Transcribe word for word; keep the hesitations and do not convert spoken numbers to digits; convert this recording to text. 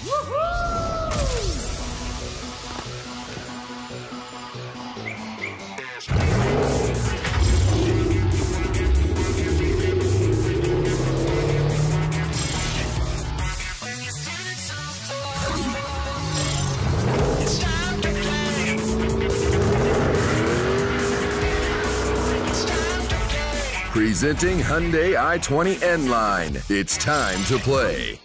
Presenting Hyundai i twenty N-Line. It's time to play.